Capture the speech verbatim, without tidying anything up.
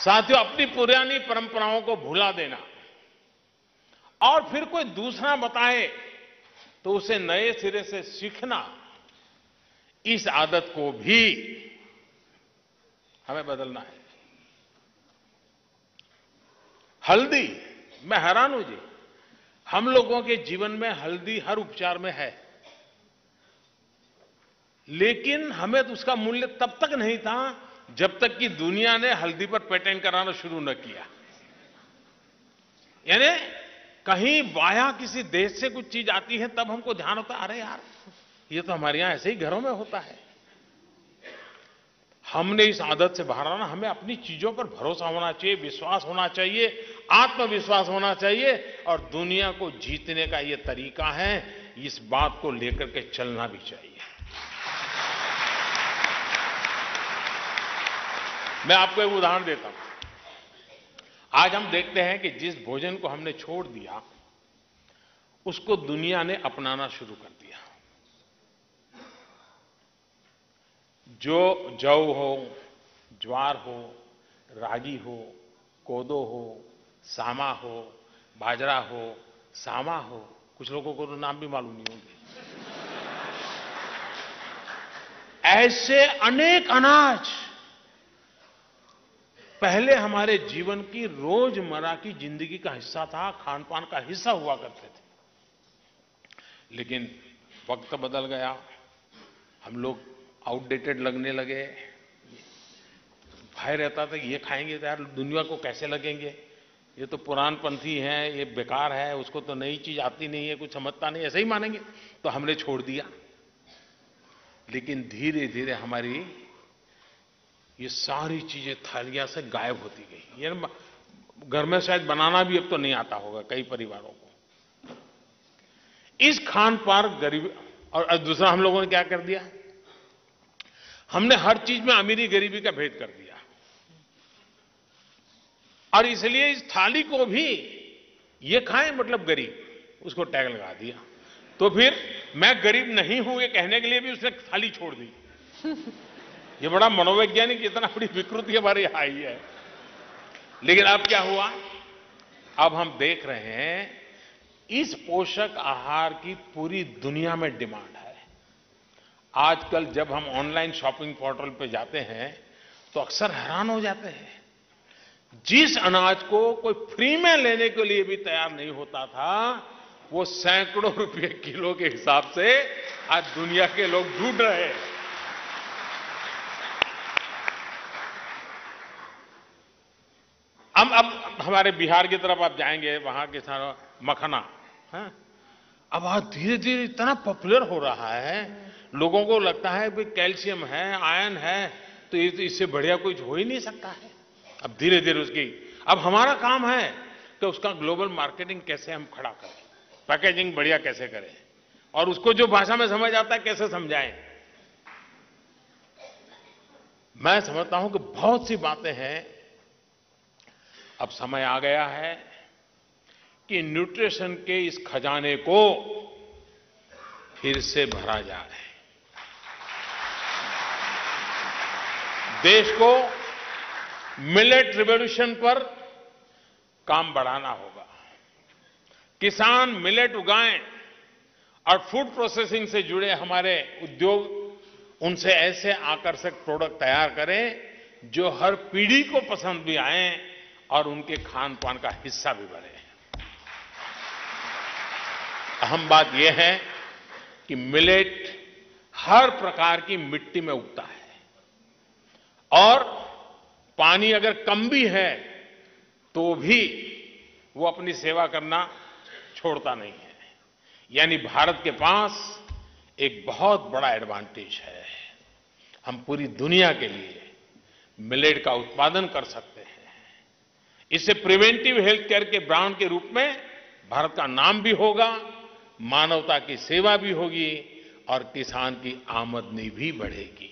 साथियों, अपनी पुरानी परंपराओं को भुला देना और फिर कोई दूसरा बताए तो उसे नए सिरे से सीखना, इस आदत को भी हमें बदलना है। हल्दी, मैं हैरान हूं जी, हम लोगों के जीवन में हल्दी हर उपचार में है, लेकिन हमें तो उसका मूल्य तब तक नहीं था जब तक कि दुनिया ने हल्दी पर पेटेंट कराना शुरू न किया। यानी कहीं बाहर किसी देश से कुछ चीज आती है तब हमको ध्यान होता है, अरे यार ये तो हमारे यहां ऐसे ही घरों में होता है। हमने इस आदत से बाहर आना, हमें अपनी चीजों पर भरोसा होना चाहिए, विश्वास होना चाहिए, आत्मविश्वास होना चाहिए, और दुनिया को जीतने का ये तरीका है, इस बात को लेकर के चलना भी चाहिए। मैं आपको एक उदाहरण देता हूं। आज हम देखते हैं कि जिस भोजन को हमने छोड़ दिया उसको दुनिया ने अपनाना शुरू कर दिया। जो जौ हो, ज्वार हो, रागी हो, कोदो हो, सामा हो, बाजरा हो, सामा हो, कुछ लोगों को तो नाम भी मालूम नहीं होंगे, ऐसे अनेक अनाज पहले हमारे जीवन की रोजमर्रा की जिंदगी का हिस्सा था, खान पान का हिस्सा हुआ करते थे। लेकिन वक्त बदल गया, हम लोग आउटडेटेड लगने लगे। भय रहता था कि ये खाएंगे तो यार दुनिया को कैसे लगेंगे, ये तो पुरानपंथी है, ये बेकार है, उसको तो नई चीज आती नहीं है, कुछ समझता नहीं, ऐसे ही मानेंगे, तो हमने छोड़ दिया। लेकिन धीरे धीरे हमारी ये सारी चीजें थालियां से गायब होती गई। ये घर में शायद बनाना भी अब तो नहीं आता होगा कई परिवारों को। इस खान पान गरीब, और दूसरा हम लोगों ने क्या कर दिया, हमने हर चीज में अमीरी गरीबी का भेद कर दिया, और इसलिए इस थाली को भी ये खाएं मतलब गरीब, उसको टैग लगा दिया। तो फिर मैं गरीब नहीं हूं ये कहने के लिए भी उसने थाली छोड़ दी। ये बड़ा मनोवैज्ञानिक, इतना बड़ी विकृति हमारी आई है। लेकिन अब क्या हुआ, अब हम देख रहे हैं इस पोषक आहार की पूरी दुनिया में डिमांड है। आजकल जब हम ऑनलाइन शॉपिंग पोर्टल पे जाते हैं तो अक्सर हैरान हो जाते हैं, जिस अनाज को कोई फ्री में लेने के लिए भी तैयार नहीं होता था, वो सैकड़ों रुपए किलो के हिसाब से आज दुनिया के लोग ढूंढ रहे हैं। अब अब हमारे बिहार की तरफ आप जाएंगे, वहां के सारा मखना है, अब आज धीरे धीरे इतना पॉपुलर हो रहा है, लोगों को लगता है कि कैल्शियम है, आयरन है, तो इससे बढ़िया कुछ हो ही नहीं सकता है। अब धीरे धीरे उसकी, अब हमारा काम है कि उसका ग्लोबल मार्केटिंग कैसे हम खड़ा करें, पैकेजिंग बढ़िया कैसे करें, और उसको जो भाषा में समझ आता है कैसे समझाएं। मैं समझता हूं कि बहुत सी बातें हैं, अब समय आ गया है कि न्यूट्रिशन के इस खजाने को फिर से भरा जाए। देश को मिलेट रिवॉल्यूशन पर काम बढ़ाना होगा। किसान मिलेट उगाएं और फूड प्रोसेसिंग से जुड़े हमारे उद्योग उनसे ऐसे आकर्षक प्रोडक्ट तैयार करें जो हर पीढ़ी को पसंद भी आए और उनके खान पान का हिस्सा भी बने। अहम बात यह है कि मिलेट हर प्रकार की मिट्टी में उगता है, और पानी अगर कम भी है तो भी वो अपनी सेवा करना छोड़ता नहीं है। यानी भारत के पास एक बहुत बड़ा एडवांटेज है, हम पूरी दुनिया के लिए मिलेट का उत्पादन कर सकते हैं। इससे प्रिवेंटिव हेल्थ केयर के ब्रांड के रूप में भारत का नाम भी होगा, मानवता की सेवा भी होगी, और किसान की आमदनी भी बढ़ेगी।